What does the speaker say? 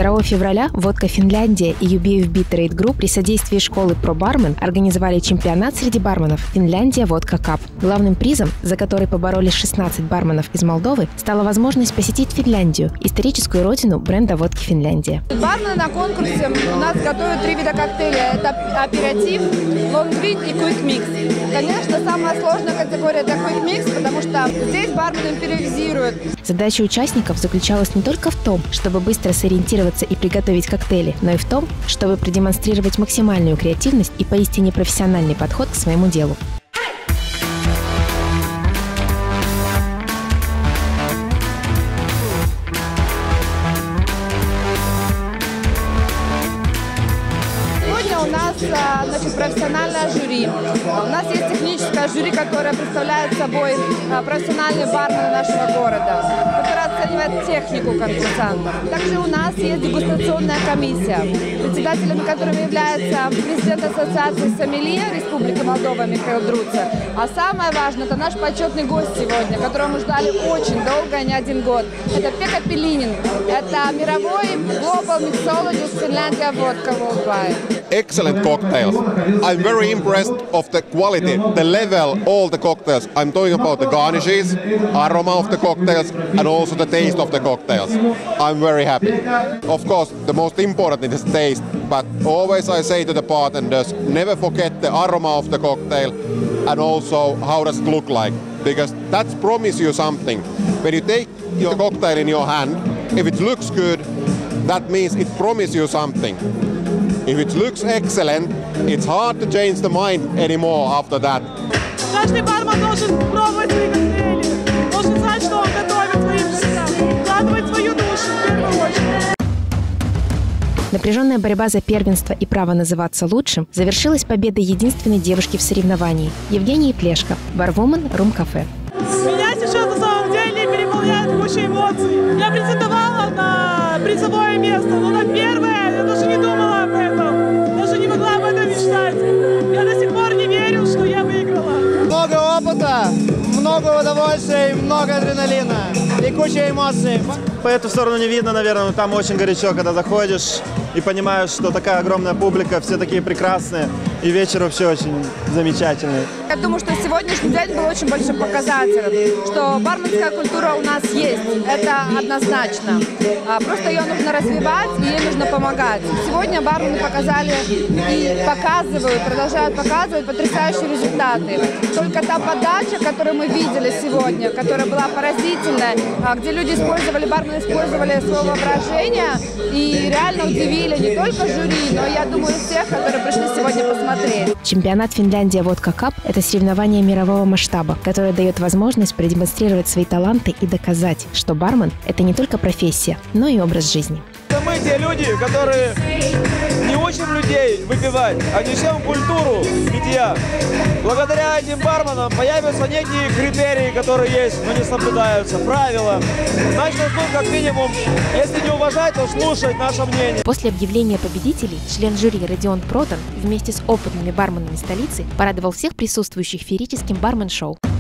2 февраля «Водка Финляндия» и UBF Beat Trade Group при содействии школы Pro Barman организовали чемпионат среди барменов «Финляндия Водка Cup». Главным призом, за который поборолись 16 барменов из Молдовы, стала возможность посетить Финляндию, историческую родину бренда водки «Финляндия». Бармены на конкурсе у нас готовят 3 вида коктейлей. Это аперитив, лонгдринк и Quick Mix. Конечно, самая сложная категория – это Quick Mix, потому что здесь бармен импровизирует. Задача участников заключалась не только в том, чтобы быстро сориентироваться и приготовить коктейли, но и в том, чтобы продемонстрировать максимальную креативность и поистине профессиональный подход к своему делу. У нас профессиональное жюри. У нас есть техническое жюри, которое представляет собой профессиональные бармены нашего города, которое оценивает технику конкурсантов. Также у нас есть дегустационная комиссия, председателем которой является президент Ассоциации сомелье Республики Молдова Михаил Друца. А самое важное, это наш почетный гость сегодня, которого мы ждали очень долго, не 1 год. Это Пекка Пелинин. Это мировой Global Mixologist Finlandia Vodka Worldwide. Excellent cocktails. I'm very impressed of the quality, the level, all the cocktails. I'm talking about the garnishes, aroma of the cocktails, and also the taste of the cocktails. I'm very happy. Of course, the most important is taste, but always I say to the bartenders, never forget the aroma of the cocktail and also how does it look like, because that promises you something. When you take your cocktail in your hand, if it looks good, that means it promises you something. If it looks excellent, it's hard to change the mind anymore after that. Каждый бармен должен пробовать свои коктейли, должен знать, что он готовит своим гостям, вкладывать свою душу в первую очередь. Напряженная борьба за первенство и право называться лучшим завершилась победой единственной девушки в соревновании – Евгении Плешко, барвумен Рум-кафе. Меня сейчас на самом деле переполняет куча эмоций. Я претендовала на призовое место, но на первое я даже не думала об этом, даже не могла об этом мечтать. Я до сих пор не верю, что я выиграла. Много опыта, много удовольствия, много адреналина и куча эмоций. По эту сторону не видно, наверное, но там очень горячо, когда заходишь и понимаешь, что такая огромная публика, все такие прекрасные, и вечер вообще очень замечательный. Я думаю, что сегодняшний день был очень большим показателем, что барменская культура у нас есть, это однозначно. Просто ее нужно развивать, и ей нужно помогать. Сегодня бармены показали и показывают, продолжают показывать потрясающие результаты. Только та подача, которую мы видели сегодня, которая была поразительная, где люди бармены использовали свое воображение и реально удивили не только жюри, но, я думаю, всех, которые пришли сегодня посмотреть. Чемпионат «Финляндия Водка Cup» – это соревнование мирового масштаба, которое дает возможность продемонстрировать свои таланты и доказать, что бармен – это не только профессия, но и образ жизни. Мы те люди, которые не учим людей выпивать, а несем культуру питья. Благодаря этим барменам появятся некие критерии, которые есть, но не соблюдаются, правила. Значит, нужно как минимум, если не уважать, то слушать наше мнение. После объявления победителей член жюри Родион Протан вместе с опытными барменами столицы порадовал всех присутствующих феерическим бармен-шоу.